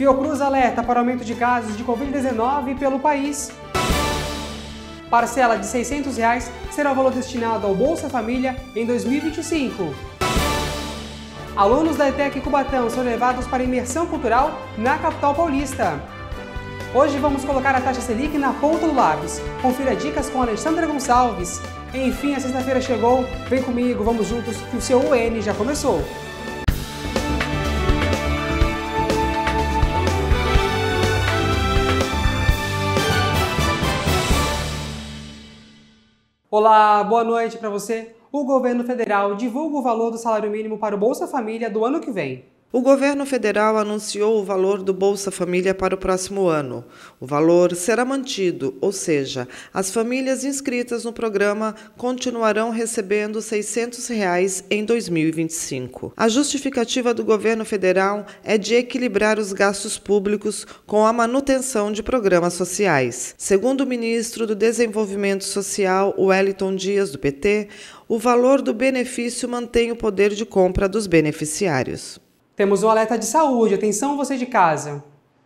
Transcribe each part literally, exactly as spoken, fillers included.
Fiocruz alerta para aumento de casos de covid dezenove pelo país. Parcela de seiscentos reais será o valor destinado ao Bolsa Família em dois mil e vinte e cinco. Alunos da ETEC Cubatão são levados para imersão cultural na capital paulista. Hoje vamos colocar a taxa Selic na ponta do lápis. Confira dicas com Alexandra Gonçalves. Enfim, a sexta-feira chegou. Vem comigo, vamos juntos que o seu U N já começou. Olá, boa noite para você. O governo federal divulga o valor do salário mínimo para o Bolsa Família do ano que vem. O governo federal anunciou o valor do Bolsa Família para o próximo ano. O valor será mantido, ou seja, as famílias inscritas no programa continuarão recebendo seiscentos reais em dois mil e vinte e cinco. A justificativa do governo federal é de equilibrar os gastos públicos com a manutenção de programas sociais. Segundo o ministro do Desenvolvimento Social, Wellington Dias, do P T, o valor do benefício mantém o poder de compra dos beneficiários. Temos um alerta de saúde, atenção você de casa.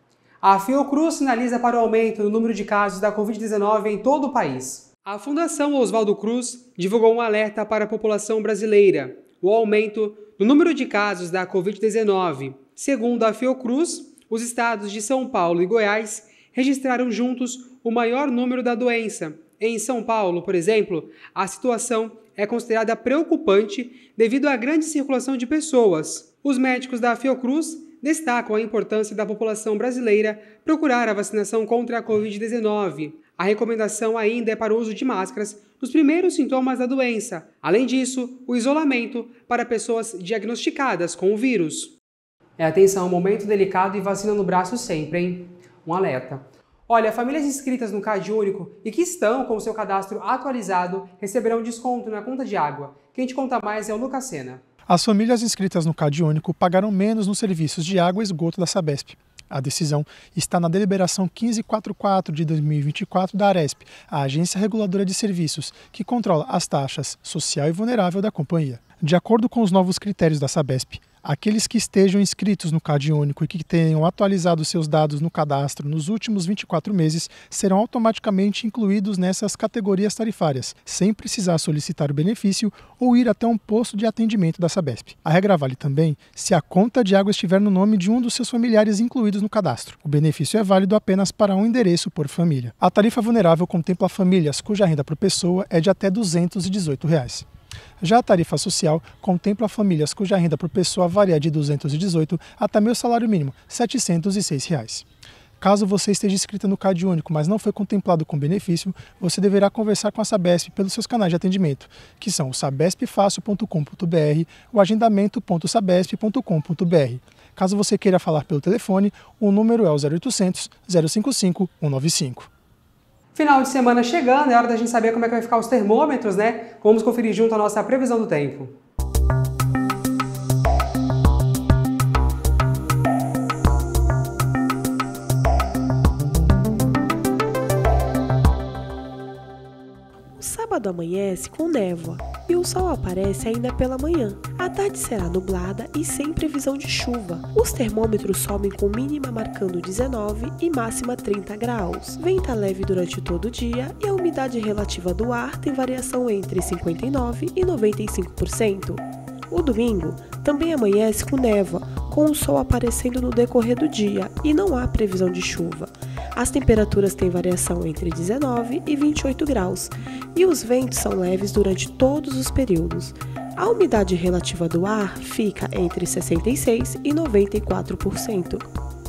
A Fiocruz sinaliza para o aumento no número de casos da covid dezenove em todo o país. A Fundação Oswaldo Cruz divulgou um alerta para a população brasileira, o aumento no número de casos da covid dezenove. Segundo a Fiocruz, os estados de São Paulo e Goiás registraram juntos o maior número da doença. Em São Paulo, por exemplo, a situação é considerada preocupante devido à grande circulação de pessoas. Os médicos da Fiocruz destacam a importância da população brasileira procurar a vacinação contra a covid dezenove. A recomendação ainda é para o uso de máscaras nos primeiros sintomas da doença. Além disso, o isolamento para pessoas diagnosticadas com o vírus. É, atenção, momento delicado e vacina no braço sempre, hein? Um alerta. Olha, famílias inscritas no CAD Único e que estão com o seu cadastro atualizado receberão desconto na conta de água. Quem te conta mais é o Lucas Sena. As famílias inscritas no CAD Único pagarão menos nos serviços de água e esgoto da Sabesp. A decisão está na deliberação quinze quarenta e quatro de dois mil e vinte e quatro da Aresp, a Agência Reguladora de Serviços, que controla as taxas social e vulnerável da companhia. De acordo com os novos critérios da Sabesp, aqueles que estejam inscritos no CAD Único e que tenham atualizado seus dados no cadastro nos últimos vinte e quatro meses serão automaticamente incluídos nessas categorias tarifárias, sem precisar solicitar o benefício ou ir até um posto de atendimento da Sabesp. A regra vale também se a conta de água estiver no nome de um dos seus familiares incluídos no cadastro. O benefício é válido apenas para um endereço por família. A tarifa vulnerável contempla famílias cuja renda por pessoa é de até duzentos e dezoito reais. Já a tarifa social contempla famílias cuja renda por pessoa varia de duzentos e dezoito até meio salário mínimo, setecentos e seis reais. Caso você esteja inscrito no CAD Único, mas não foi contemplado com benefício, você deverá conversar com a Sabesp pelos seus canais de atendimento, que são o sabesp fácil ponto com ponto br ou agendamento ponto sabesp ponto com ponto br. Caso você queira falar pelo telefone, o número é o zero oitocentos, zero cinco cinco, cento e noventa e cinco. Final de semana chegando, é hora da gente saber como é que vai ficar os termômetros, né? Vamos conferir junto a nossa previsão do tempo. O sábado amanhece com névoa e o sol aparece ainda pela manhã. A tarde será nublada e sem previsão de chuva. Os termômetros sobem com mínima marcando dezenove e máxima trinta graus. Venta leve durante todo o dia e a umidade relativa do ar tem variação entre cinquenta e nove por cento e noventa e cinco por cento. O domingo também amanhece com névoa, com o sol aparecendo no decorrer do dia e não há previsão de chuva. As temperaturas têm variação entre dezenove e vinte e oito graus e os ventos são leves durante todos os períodos. A umidade relativa do ar fica entre sessenta e seis por cento e noventa e quatro por cento.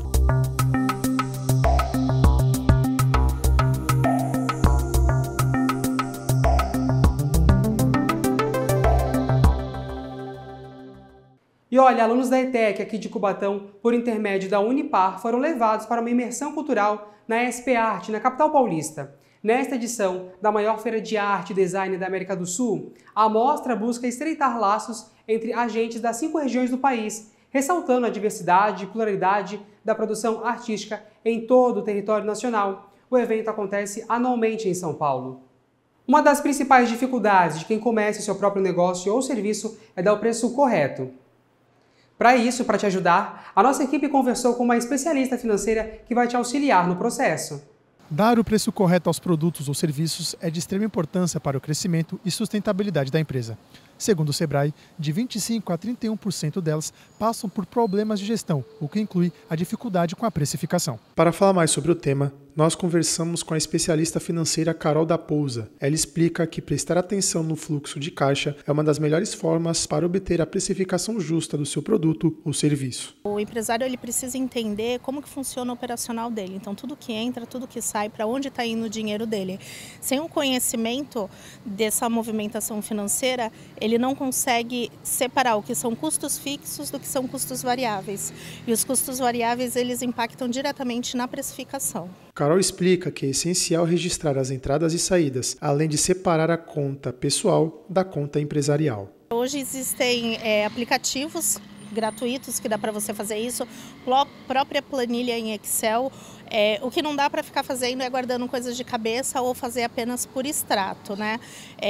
E olha, alunos da ETEC aqui de Cubatão, por intermédio da Unipar, foram levados para uma imersão cultural na E S P Arte, na capital paulista. Nesta edição da maior feira de arte e design da América do Sul, a mostra busca estreitar laços entre agentes das cinco regiões do país, ressaltando a diversidade e pluralidade da produção artística em todo o território nacional. O evento acontece anualmente em São Paulo. Uma das principais dificuldades de quem começa seu próprio negócio ou serviço é dar o preço correto. Para isso, para te ajudar, a nossa equipe conversou com uma especialista financeira que vai te auxiliar no processo. Dar o preço correto aos produtos ou serviços é de extrema importância para o crescimento e sustentabilidade da empresa. Segundo o Sebrae, de vinte e cinco por cento a trinta e um por cento delas passam por problemas de gestão, o que inclui a dificuldade com a precificação. Para falar mais sobre o tema, nós conversamos com a especialista financeira Carol da Pousa. Ela explica que prestar atenção no fluxo de caixa é uma das melhores formas para obter a precificação justa do seu produto ou serviço. O empresário ele precisa entender como que funciona o operacional dele. Então, tudo que entra, tudo que sai, para onde está indo o dinheiro dele. Sem o conhecimento dessa movimentação financeira, ele não consegue separar o que são custos fixos do que são custos variáveis. E os custos variáveis, eles impactam diretamente na precificação. Carol explica que é essencial registrar as entradas e saídas, além de separar a conta pessoal da conta empresarial. Hoje existem é, aplicativos gratuitos que dá para você fazer isso, própria planilha em Excel. É, o que não dá para ficar fazendo é guardando coisas de cabeça ou fazer apenas por extrato, né?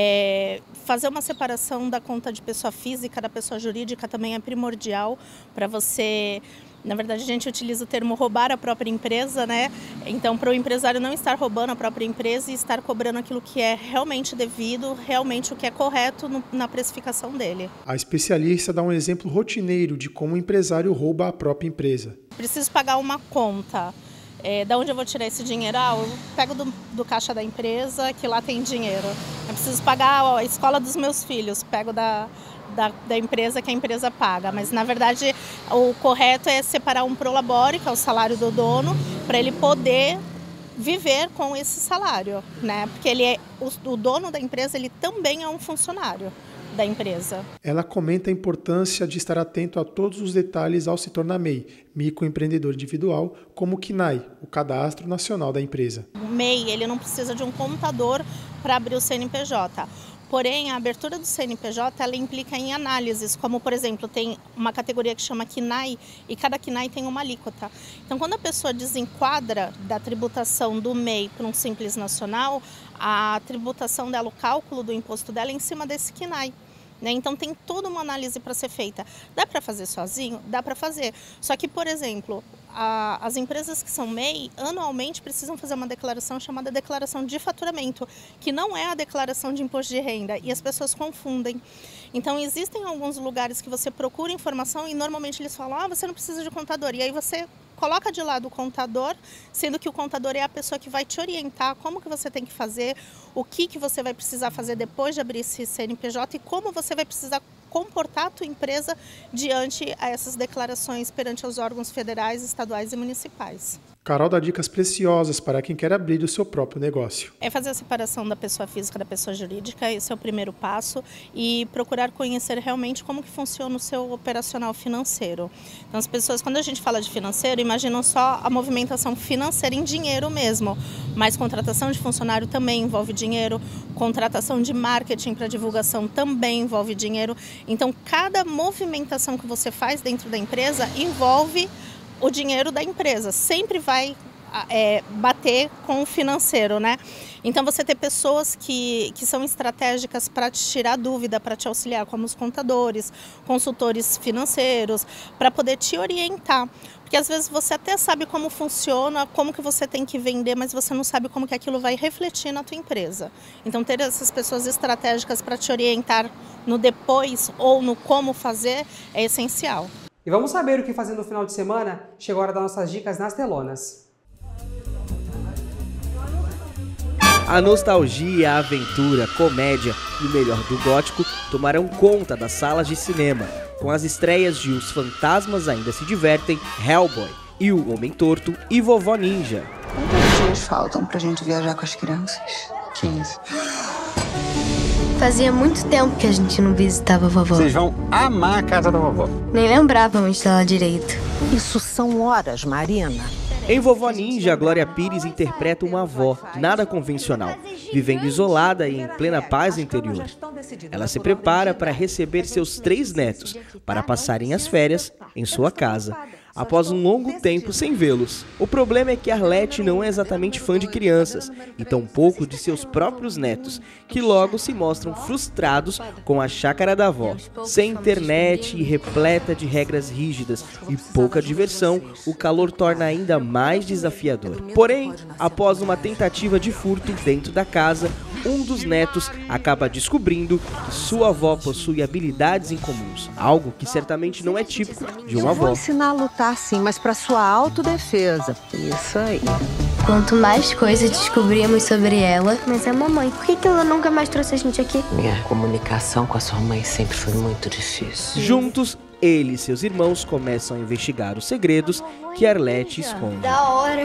É, fazer uma separação da conta de pessoa física da pessoa jurídica também é primordial para você. Na verdade, a gente utiliza o termo roubar a própria empresa, né? Então, para o empresário não estar roubando a própria empresa e estar cobrando aquilo que é realmente devido, realmente o que é correto no, na precificação dele. A especialista dá um exemplo rotineiro de como o empresário rouba a própria empresa. Preciso pagar uma conta. É, da onde eu vou tirar esse dinheiro? Ah, eu pego do, do caixa da empresa, que lá tem dinheiro. Eu preciso pagar ó, a escola dos meus filhos, pego da... Da, da empresa que a empresa paga, mas na verdade o correto é separar um prolabore, que é o salário do dono, para ele poder viver com esse salário, né? Porque ele é o, o dono da empresa, ele também é um funcionário da empresa. Ela comenta a importância de estar atento a todos os detalhes ao se tornar M E I, microempreendedor individual, como o C N A I, o Cadastro Nacional da Empresa. O M E I, ele não precisa de um contador para abrir o C N P J. Porém, a abertura do C N P J ela implica em análises, como, por exemplo, tem uma categoria que chama C N A I e cada C N A I tem uma alíquota. Então, quando a pessoa desenquadra da tributação do M E I para um Simples Nacional, a tributação dela, o cálculo do imposto dela é em cima desse C N A I. Né? Então, tem toda uma análise para ser feita. Dá para fazer sozinho? Dá para fazer. Só que, por exemplo, a, as empresas que são M E I, anualmente precisam fazer uma declaração chamada declaração de faturamento, que não é a declaração de imposto de renda, e as pessoas confundem. Então, existem alguns lugares que você procura informação e normalmente eles falam, ah, você não precisa de contador. E aí você coloca de lado o contador, sendo que o contador é a pessoa que vai te orientar como que você tem que fazer, o que, que você vai precisar fazer depois de abrir esse C N P J e como você vai precisar comportar a tua empresa diante a essas declarações perante os órgãos federais, estaduais e municipais. Carol dá dicas preciosas para quem quer abrir o seu próprio negócio. É fazer a separação da pessoa física da pessoa jurídica, esse é o primeiro passo, e procurar conhecer realmente como que funciona o seu operacional financeiro. Então, as pessoas, quando a gente fala de financeiro, imaginam só a movimentação financeira em dinheiro mesmo, mas contratação de funcionário também envolve dinheiro, contratação de marketing para divulgação também envolve dinheiro. Então, cada movimentação que você faz dentro da empresa envolve o dinheiro da empresa, sempre vai é, bater com o financeiro, né? Então, você ter pessoas que, que são estratégicas para te tirar dúvida, para te auxiliar, como os contadores, consultores financeiros, para poder te orientar. Porque às vezes você até sabe como funciona, como que você tem que vender, mas você não sabe como que aquilo vai refletir na tua empresa. Então, ter essas pessoas estratégicas para te orientar no depois ou no como fazer é essencial. E vamos saber o que fazer no final de semana? Chegou a hora das nossas dicas nas telonas. A nostalgia, a aventura, a comédia e o melhor do gótico tomarão conta das salas de cinema, com as estreias de Os Fantasmas Ainda Se Divertem, Hellboy e O Homem Torto e Vovó Ninja. Quantos dias faltam pra gente viajar com as crianças? quinze. Fazia muito tempo que a gente não visitava a vovó. Vocês vão amar a casa da vovó. Nem lembrávamos dela direito. Isso são horas, Marina. Em Vovó Ninja, a Glória Pires interpreta uma avó, nada convencional, vivendo isolada e em plena paz interior. Ela se prepara para receber seus três netos, para passarem as férias em sua casa. após um longo tempo sem vê-los. O problema é que Arlete não é exatamente fã de crianças, e tampouco de seus próprios netos, que logo se mostram frustrados com a chácara da avó. Sem internet e repleta de regras rígidas e pouca diversão, o calor torna ainda mais desafiador. Porém, após uma tentativa de furto dentro da casa, um dos netos acaba descobrindo que sua avó possui habilidades incomuns, algo que certamente não é típico de uma avó. Vou ensinar a lutar sim, mas para sua autodefesa. Isso aí. Quanto mais coisas descobrimos sobre ela... Mas é mamãe, por que que ela nunca mais trouxe a gente aqui? Minha comunicação com a sua mãe sempre foi muito difícil. Juntos, ele e seus irmãos começam a investigar os segredos que Arlete esconde. Da hora!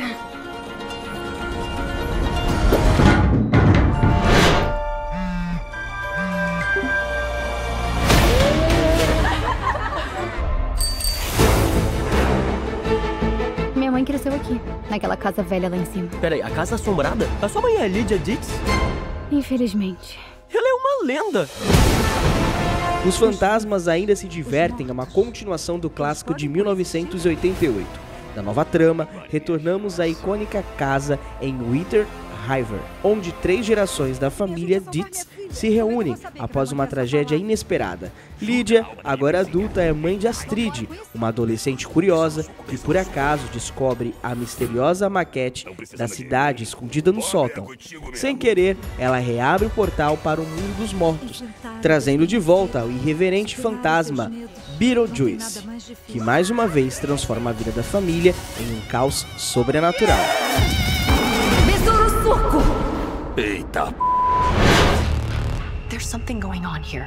Minha mãe cresceu aqui, naquela casa velha lá em cima. Peraí, a casa assombrada? A sua mãe é a Lydia Dix? Infelizmente. Ela é uma lenda! Os Fantasmas Ainda Se Divertem é uma continuação do clássico de mil novecentos e oitenta e oito. Na nova trama, retornamos à icônica casa em Winter River, onde três gerações da família Ditz se reúnem após uma tragédia inesperada. Lydia, agora adulta, é mãe de Astrid, uma adolescente curiosa que por acaso descobre a misteriosa maquete da cidade escondida no sótão. Sem querer, ela reabre o portal para o mundo dos mortos, trazendo de volta o irreverente fantasma Beetlejuice, que mais uma vez transforma a vida da família em um caos sobrenatural. Besouro surco! Eita! There's something going on here.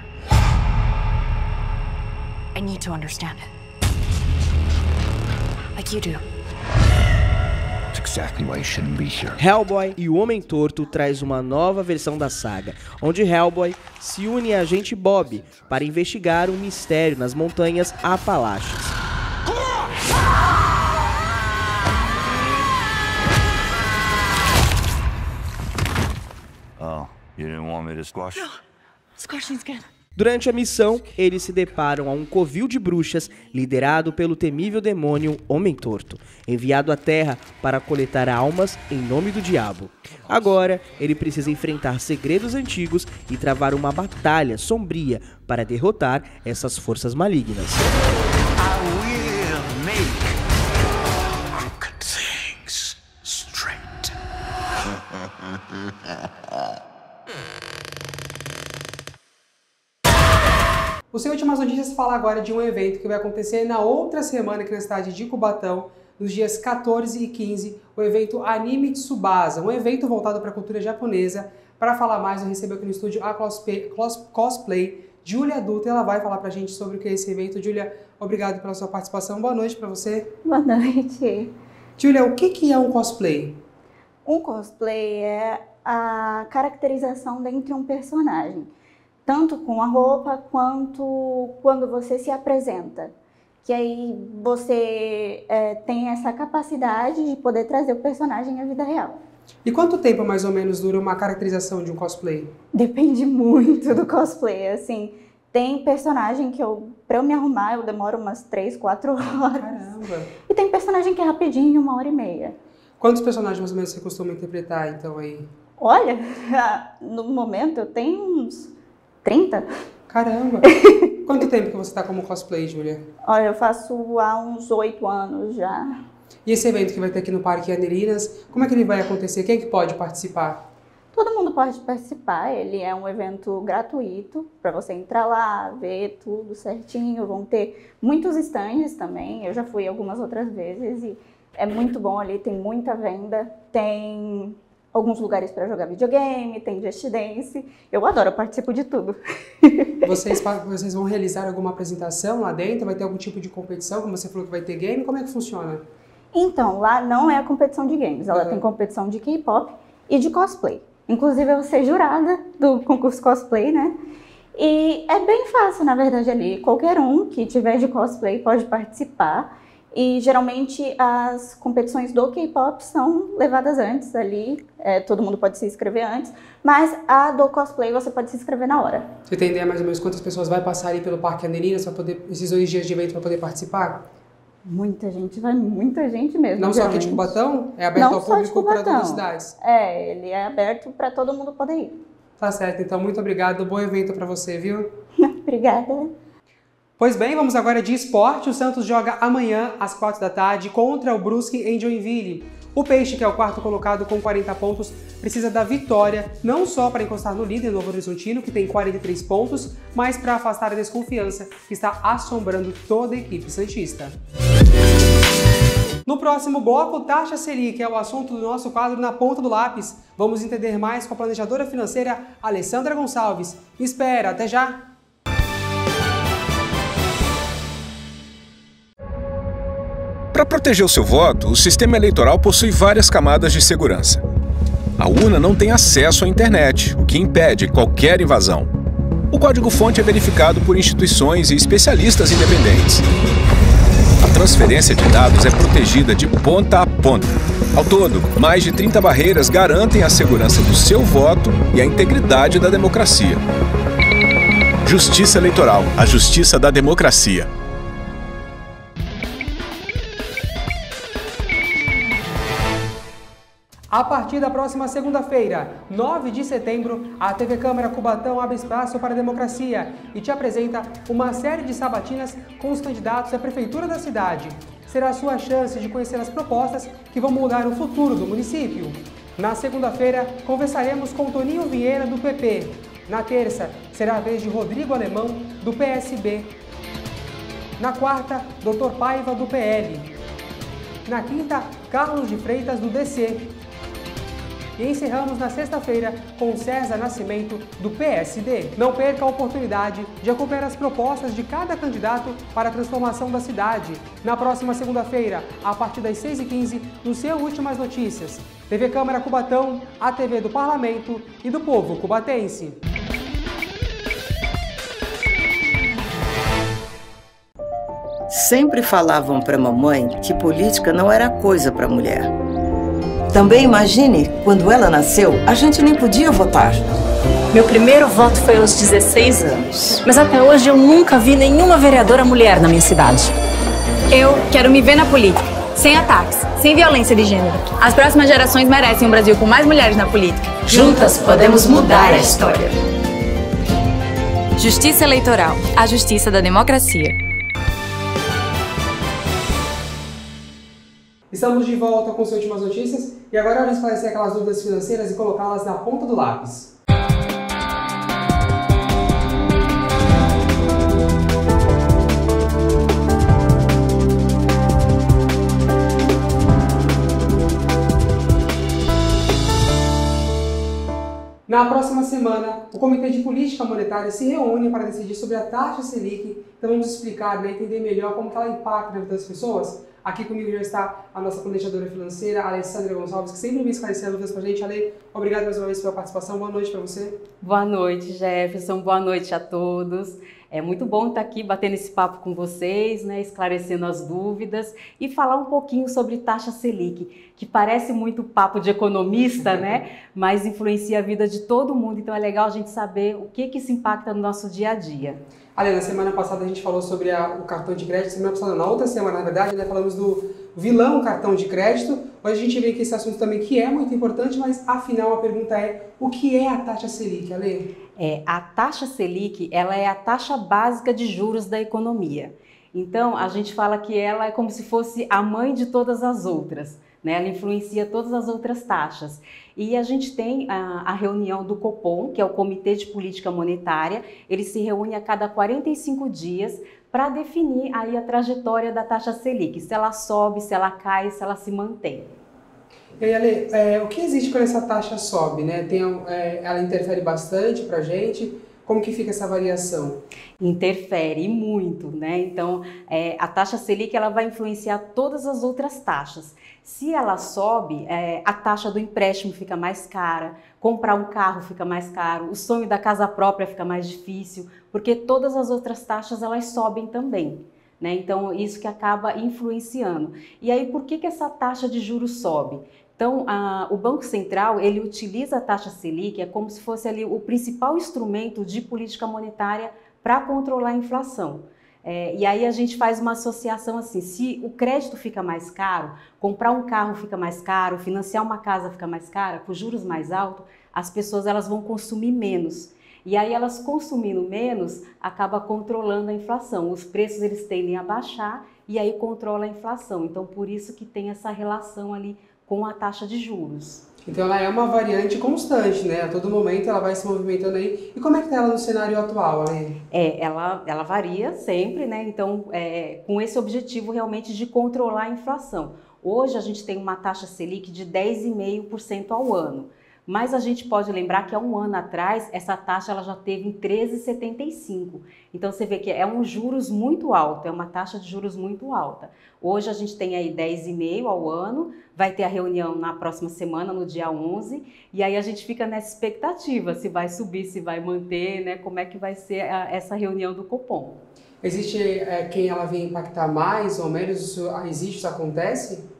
I need to understand it. Like you do. That's exactly why you shouldn't be here. Hellboy e o Homem Torto traz uma nova versão da saga, onde Hellboy se une a agente Bob para investigar um mistério nas montanhas Apalaches. Oh, you didn't want me to squash? No, squashing's good. Durante a missão, eles se deparam a um covil de bruxas liderado pelo temível demônio Homem Torto, enviado à Terra para coletar almas em nome do diabo. Agora, ele precisa enfrentar segredos antigos e travar uma batalha sombria para derrotar essas forças malignas. I will make crooked things straight. O Seu Últimas Notícias fala agora de um evento que vai acontecer na outra semana aqui na cidade de Cubatão, nos dias quatorze e quinze, o evento Anime Tsubasa, um evento voltado para a cultura japonesa. Para falar mais, eu recebo aqui no estúdio a cosplay, cosplay Julia Dutra, ela vai falar para a gente sobre o que é esse evento. Julia, obrigado pela sua participação, boa noite para você. Boa noite. Julia, o que que é um cosplay? Um cosplay é a caracterização dentro de um personagem, tanto com a roupa quanto quando você se apresenta. Que aí você é, tem essa capacidade de poder trazer o personagem à vida real. E quanto tempo mais ou menos dura uma caracterização de um cosplay? Depende muito do cosplay, assim. Tem personagem que eu, pra eu me arrumar, eu demoro umas três, quatro horas. Caramba! E tem personagem que é rapidinho, uma hora e meia. Quantos personagens mais ou menos você costuma interpretar, então, aí? Olha, no momento eu tenho uns trinta. Caramba! Quanto tempo que você está como cosplay, Julia? Olha, eu faço há uns oito anos já. E esse evento que vai ter aqui no Parque Anerinas, como é que ele vai acontecer? Quem é que pode participar? Todo mundo pode participar, ele é um evento gratuito, para você entrar lá, ver tudo certinho. Vão ter muitos stands também, eu já fui algumas outras vezes e é muito bom ali, tem muita venda, tem alguns lugares para jogar videogame, tem Just Dance. Eu adoro, eu participo de tudo. Vocês, vocês vão realizar alguma apresentação lá dentro? Vai ter algum tipo de competição? Como você falou que vai ter game, como é que funciona? Então, lá não é a competição de games, ela uhum. tem competição de K-pop e de cosplay. Inclusive, eu vou ser jurada do concurso cosplay, né? E é bem fácil, na verdade, ali. Qualquer um que tiver de cosplay pode participar. E geralmente as competições do K-pop são levadas antes ali, é, todo mundo pode se inscrever antes, mas a do cosplay você pode se inscrever na hora. Você tem ideia mais ou menos quantas pessoas vai passar ali pelo Parque Anerinas para poder, esses dois dias de evento para poder participar? Muita gente, vai muita gente mesmo. Não só aqui de Cubatão? É aberto Não ao público para todas as cidades? É, ele é aberto para todo mundo poder ir. Tá certo, então muito obrigado, bom evento para você, viu? Obrigada. Pois bem, vamos agora de esporte. O Santos joga amanhã às quatro da tarde contra o Brusque em Joinville. O Peixe, que é o quarto colocado com quarenta pontos, precisa da vitória, não só para encostar no líder Novo Horizontino, que tem quarenta e três pontos, mas para afastar a desconfiança que está assombrando toda a equipe santista. No próximo bloco, taxa Selic é o assunto do nosso quadro Na Ponta do Lápis. Vamos entender mais com a planejadora financeira Alessandra Gonçalves. Espera, até já! Para proteger o seu voto, o sistema eleitoral possui várias camadas de segurança. A urna não tem acesso à internet, o que impede qualquer invasão. O código-fonte é verificado por instituições e especialistas independentes. A transferência de dados é protegida de ponta a ponta. Ao todo, mais de trinta barreiras garantem a segurança do seu voto e a integridade da democracia. Justiça Eleitoral, a justiça da democracia. A partir da próxima segunda-feira, nove de setembro, a T V Câmara Cubatão abre espaço para a democracia e te apresenta uma série de sabatinas com os candidatos à prefeitura da cidade. Será a sua chance de conhecer as propostas que vão mudar o futuro do município. Na segunda-feira, conversaremos com Toninho Vieira, do P P. Na terça, será a vez de Rodrigo Alemão, do P S B. Na quarta, doutor Paiva, do P L. Na quinta, Carlos de Freitas, do D C. E encerramos na sexta-feira com César Nascimento, do P S D. Não perca a oportunidade de acompanhar as propostas de cada candidato para a transformação da cidade. Na próxima segunda-feira, a partir das seis e quinze, no seu Últimas Notícias. T V Câmara Cubatão, a T V do Parlamento e do povo cubatense. Sempre falavam para mamãe que política não era coisa para mulher. Também imagine, quando ela nasceu, a gente nem podia votar. Meu primeiro voto foi aos dezesseis anos. Mas até hoje eu nunca vi nenhuma vereadora mulher na minha cidade. Eu quero me ver na política, sem ataques, sem violência de gênero. As próximas gerações merecem um Brasil com mais mulheres na política. Juntas podemos mudar a história. Justiça Eleitoral, a justiça da democracia. Estamos de volta com as últimas notícias e agora é hora de esclarecer aquelas dúvidas financeiras e colocá-las na ponta do lápis. Na próxima semana, o Comitê de Política Monetária se reúne para decidir sobre a taxa Selic. Então vamos explicar, né, entender melhor como que ela impacta na vida das pessoas. Aqui comigo já está a nossa planejadora financeira, Alessandra Gonçalves, que sempre vem esclarecer dúvidas para a gente. Ale, obrigado mais uma vez pela participação. Boa noite para você. Boa noite, Jefferson. Boa noite a todos. É muito bom estar aqui batendo esse papo com vocês, né, esclarecendo as dúvidas e falar um pouquinho sobre taxa Selic, que parece muito papo de economista, né, mas influencia a vida de todo mundo. Então é legal a gente saber o que que isso impacta no nosso dia a dia. Ali, na semana passada a gente falou sobre a, o cartão de crédito, semana passada, na outra semana, na verdade, né, falamos do vilão cartão de crédito. Hoje a gente vê que esse assunto também que é muito importante, mas afinal a pergunta é, o que é a taxa Selic, Ale? É, a taxa Selic, ela é a taxa básica de juros da economia. Então, a gente fala que ela é como se fosse a mãe de todas as outras, né? Ela influencia todas as outras taxas. E a gente tem a, a reunião do Copom, que é o Comitê de Política Monetária. Ele se reúne a cada quarenta e cinco dias para definir aí a trajetória da taxa Selic, se ela sobe, se ela cai, se ela se mantém. E aí, Ale, é, o que existe quando essa taxa sobe, né? Tem, é, ela interfere bastante para a gente? Como que fica essa variação? Interfere muito, né? Então, é, a taxa Selic ela vai influenciar todas as outras taxas. Se ela sobe, é, a taxa do empréstimo fica mais cara, comprar um carro fica mais caro, o sonho da casa própria fica mais difícil, porque todas as outras taxas elas sobem também, né? Então, isso que acaba influenciando. E aí, por que que essa taxa de juros sobe? Então, a, o Banco Central, ele utiliza a taxa Selic, é como se fosse ali o principal instrumento de política monetária para controlar a inflação. É, e aí a gente faz uma associação assim, se o crédito fica mais caro, comprar um carro fica mais caro, financiar uma casa fica mais cara, com juros mais altos, as pessoas elas vão consumir menos. E aí elas consumindo menos, acaba controlando a inflação. Os preços eles tendem a baixar e aí controla a inflação. Então por isso que tem essa relação ali com a taxa de juros. Então ela é uma variante constante, né? A todo momento ela vai se movimentando aí. E como é que está ela no cenário atual, Ale? É, ela, ela varia sempre, né? Então, é, com esse objetivo realmente de controlar a inflação. Hoje a gente tem uma taxa Selic de dez vírgula cinco por cento ao ano. Mas a gente pode lembrar que há um ano atrás, essa taxa ela já teve em treze vírgula setenta e cinco. Então você vê que é um juros muito alto, é uma taxa de juros muito alta. Hoje a gente tem aí dez vírgula cinco ao ano, vai ter a reunião na próxima semana, no dia onze, e aí a gente fica nessa expectativa, se vai subir, se vai manter, né, como é que vai ser a, essa reunião do Copom. Existe é, quem ela vem impactar mais ou menos? Isso existe, isso acontece?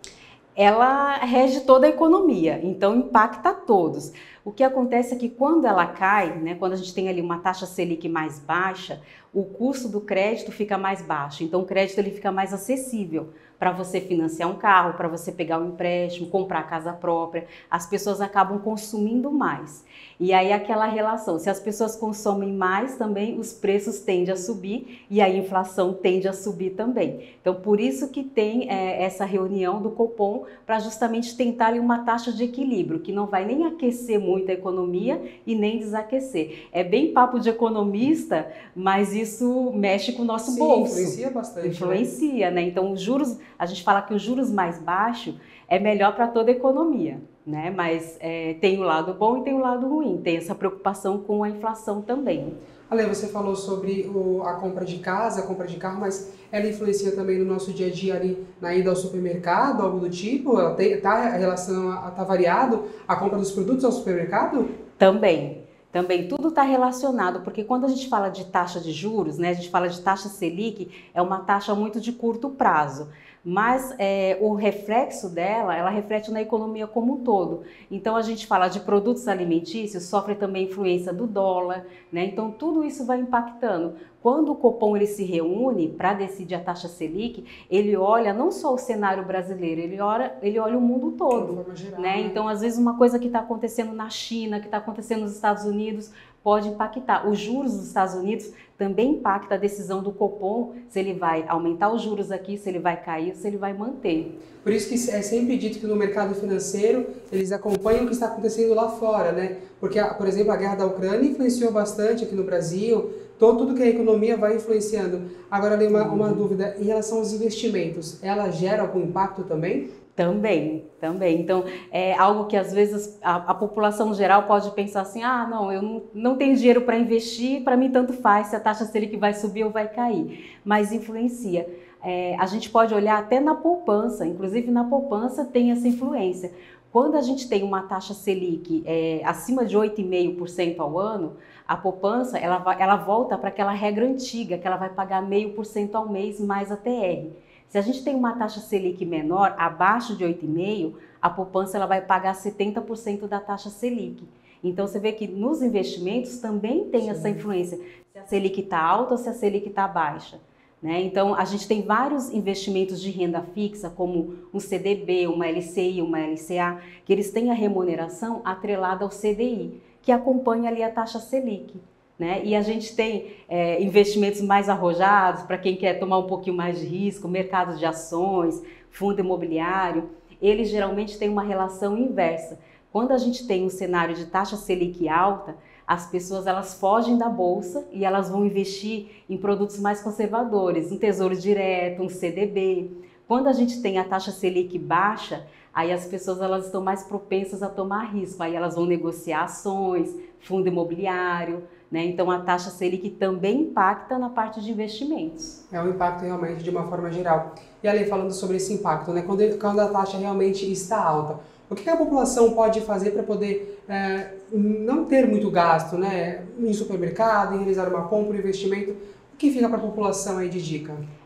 Ela rege toda a economia, então impacta a todos. O que acontece é que quando ela cai, né, quando a gente tem ali uma taxa Selic mais baixa, o custo do crédito fica mais baixo, então o crédito ele fica mais acessível para você financiar um carro, para você pegar um empréstimo, comprar casa própria, as pessoas acabam consumindo mais. E aí aquela relação, se as pessoas consomem mais também, os preços tendem a subir e a inflação tende a subir também. Então por isso que tem é, essa reunião do Copom para justamente tentar ali uma taxa de equilíbrio, que não vai nem aquecer muito a economia e nem desaquecer. É bem papo de economista, mas isso mexe com o nosso Sim, bolso. Influencia bastante. Influencia, né? Então os juros, a gente fala que os juros mais baixos é melhor para toda a economia, né? Mas é, tem o lado bom e tem o lado ruim, tem essa preocupação com a inflação também. Ale, você falou sobre o, a compra de casa, a compra de carro, mas ela influencia também no nosso dia a dia ali na ida ao supermercado, algo do tipo? Ela tem, tá, a relação está variado a compra dos produtos ao supermercado? Também. Também tudo está relacionado, porque quando a gente fala de taxa de juros, né, a gente fala de taxa Selic, é uma taxa muito de curto prazo. Mas é, o reflexo dela, ela reflete na economia como um todo. Então a gente fala de produtos alimentícios, sofre também influência do dólar, né? Então tudo isso vai impactando. Quando o Copom ele se reúne para decidir a taxa Selic, ele olha não só o cenário brasileiro, ele olha, ele olha o mundo todo, geral, né? Então às vezes uma coisa que está acontecendo na China, que está acontecendo nos Estados Unidos, pode impactar. Os juros dos Estados Unidos também impacta a decisão do Copom, se ele vai aumentar os juros aqui, se ele vai cair, se ele vai manter. Por isso que é sempre dito que no mercado financeiro eles acompanham o que está acontecendo lá fora, né? Porque, por exemplo, a guerra da Ucrânia influenciou bastante aqui no Brasil, todo, tudo que a economia vai influenciando. Agora, uma, uma dúvida, em relação aos investimentos, ela gera algum impacto também? Também, também. Então, é algo que às vezes a, a população geral pode pensar assim, ah, não, eu não, não tenho dinheiro para investir, para mim tanto faz se a taxa Selic vai subir ou vai cair, mas influencia. É, a gente pode olhar até na poupança, inclusive na poupança tem essa influência. Quando a gente tem uma taxa Selic é, acima de oito vírgula cinco por cento ao ano, a poupança ela, vai, ela volta para aquela regra antiga, que ela vai pagar zero vírgula cinco por cento ao mês mais a T R. Se a gente tem uma taxa Selic menor, abaixo de oito vírgula cinco por cento, a poupança ela vai pagar setenta por cento da taxa Selic. Então você vê que nos investimentos também tem Sim. essa influência, se a Selic está alta ou se a Selic está baixa. Né? Então a gente tem vários investimentos de renda fixa, como um C D B, uma L C I, uma L C A, que eles têm a remuneração atrelada ao C D I, que acompanha ali a taxa Selic. Né? E a gente tem é, investimentos mais arrojados para quem quer tomar um pouquinho mais de risco, mercado de ações, fundo imobiliário, eles geralmente têm uma relação inversa. Quando a gente tem um cenário de taxa Selic alta, as pessoas elas fogem da bolsa e elas vão investir em produtos mais conservadores, um tesouro direto, um C D B. Quando a gente tem a taxa Selic baixa, aí as pessoas elas estão mais propensas a tomar risco, aí elas vão negociar ações, fundo imobiliário, né? Então a taxa Selic também impacta na parte de investimentos. É um impacto realmente de uma forma geral. E ali falando sobre esse impacto, né? quando, quando a taxa realmente está alta, o que a população pode fazer para poder é, não ter muito gasto, né? Em supermercado, em realizar uma compra, um investimento? O que fica para a população aí de dica?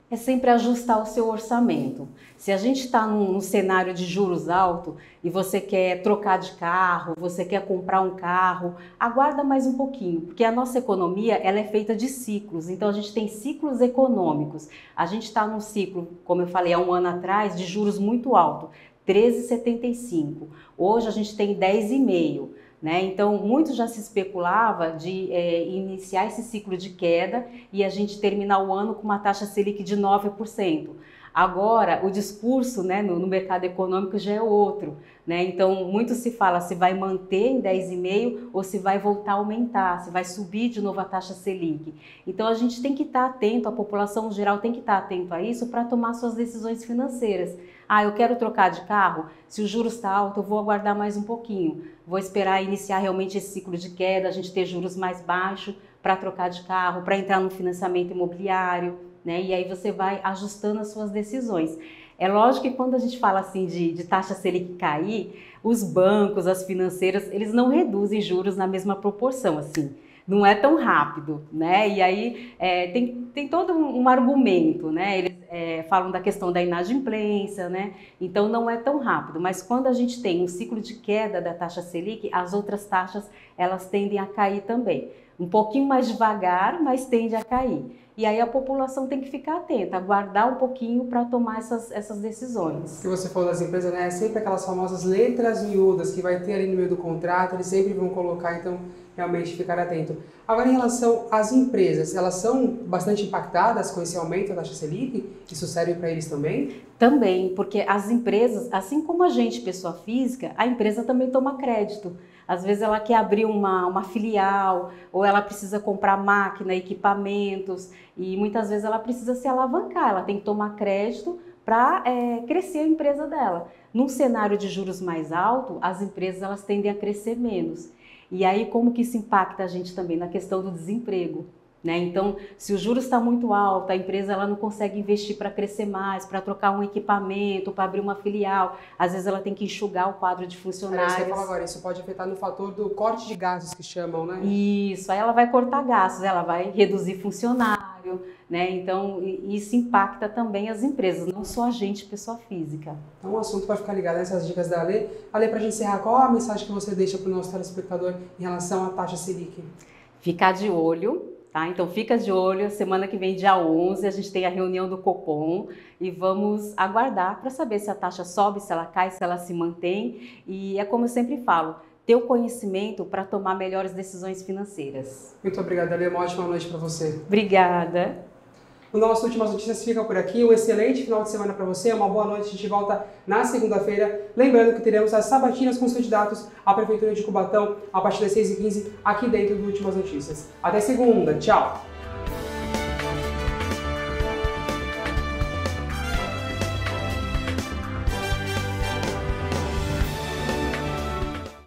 É sempre ajustar o seu orçamento. Se a gente está num, num cenário de juros altos e você quer trocar de carro, você quer comprar um carro, aguarda mais um pouquinho, porque a nossa economia ela é feita de ciclos, então a gente tem ciclos econômicos. A gente está num ciclo, como eu falei há um ano atrás, de juros muito alto, treze vírgula setenta e cinco. Hoje a gente tem dez vírgula cinco. Né? Então, muito já se especulava de é, iniciar esse ciclo de queda e a gente terminar o ano com uma taxa Selic de nove por cento. Agora, o discurso, né, no, no mercado econômico já é outro. Né? Então, muito se fala se vai manter em dez vírgula cinco ou se vai voltar a aumentar, se vai subir de novo a taxa Selic. Então, a gente tem que estar atento, a população geral tem que estar atento a isso para tomar suas decisões financeiras. Ah, eu quero trocar de carro? Se o juros está alto, eu vou aguardar mais um pouquinho. Vou esperar iniciar realmente esse ciclo de queda, a gente ter juros mais baixos para trocar de carro, para entrar no financiamento imobiliário, né? E aí você vai ajustando as suas decisões. É lógico que quando a gente fala assim de, de taxa Selic cair, os bancos, as financeiras, eles não reduzem juros na mesma proporção, assim. Não é tão rápido, né? E aí é, tem, tem todo um, um argumento, né? Eles é, falam da questão da inadimplência, né? Então não é tão rápido, mas quando a gente tem um ciclo de queda da taxa Selic, as outras taxas elas tendem a cair também. Um pouquinho mais devagar, mas tende a cair. E aí a população tem que ficar atenta, aguardar um pouquinho para tomar essas, essas decisões. O que você falou das empresas, né? É sempre aquelas famosas letras miúdas que vai ter ali no meio do contrato, eles sempre vão colocar, então realmente ficar atento. Agora, em relação às empresas, elas são bastante impactadas com esse aumento da taxa Selic? Isso serve para eles também? Também, porque as empresas, assim como a gente, pessoa física, a empresa também toma crédito. Às vezes ela quer abrir uma, uma filial, ou ela precisa comprar máquina, equipamentos, e muitas vezes ela precisa se alavancar, ela tem que tomar crédito para é, crescer a empresa dela. Num cenário de juros mais alto, as empresas elas tendem a crescer menos. E aí como que isso impacta a gente também na questão do desemprego? Né? Então, se o juros está muito alto, a empresa ela não consegue investir para crescer mais, para trocar um equipamento, para abrir uma filial. Às vezes ela tem que enxugar o quadro de funcionários. Você fala agora, isso pode afetar no fator do corte de gastos que chamam, né? Isso, aí ela vai cortar gastos, ela vai reduzir funcionário, né? Então, isso impacta também as empresas, não só a gente, pessoa física. Então, um assunto para ficar ligado nessas dicas da Ale. Ale, para a gente encerrar, qual a mensagem que você deixa para o nosso telespectador em relação à taxa Selic? Ficar de olho. Tá? Então fica de olho, semana que vem, dia onze, a gente tem a reunião do Copom e vamos aguardar para saber se a taxa sobe, se ela cai, se ela se mantém. E é como eu sempre falo, ter o conhecimento para tomar melhores decisões financeiras. Muito obrigada, Ale. Uma ótima noite para você. Obrigada. O nosso Últimas Notícias fica por aqui. Um excelente final de semana para você. Uma boa noite. A gente volta na segunda-feira. Lembrando que teremos as sabatinas com os candidatos à Prefeitura de Cubatão a partir das seis e quinze aqui dentro do Últimas Notícias. Até segunda. Tchau!